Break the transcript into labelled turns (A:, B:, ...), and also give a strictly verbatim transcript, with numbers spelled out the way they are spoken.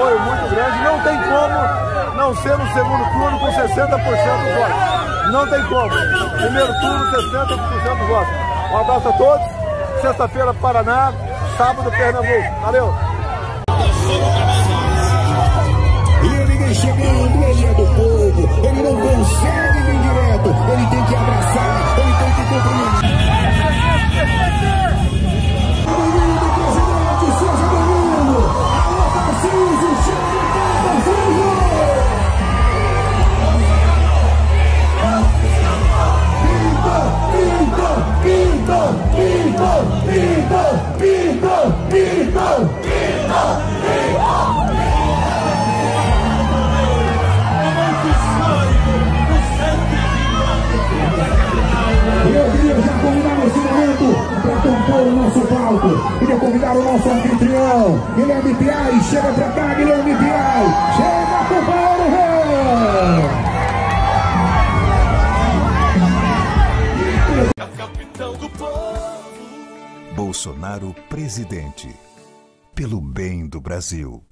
A: apoio muito grande. Não tem como não ser no segundo turno com sessenta por cento dos votos. Não tem como. Primeiro turno, sessenta por cento dos votos. Um abraço a todos. Sexta-feira, Paraná. Sábado, Pernambuco. Valeu!
B: E ele vem chegando, ele é do povo. Ele não consegue vir direto. Ele tem que abraçar, ele tem que cumprimentar. Bem-vindo, presidente, seja bem-vindo. Alô, Tarcísio, chega cá, Tarcísio. Pinto, pinto, pinto, pinto, pinto, pinto, pinto, pinto. Eu queria já convidar nesse momento para compor o nosso palco. Queria convidar o nosso anfitrião, Guilherme Piai. Chega pra cá, Guilherme Piai. Chega com o Paulo Rei.
C: Capitão do povo.
D: Bolsonaro presidente. Pelo bem do Brasil.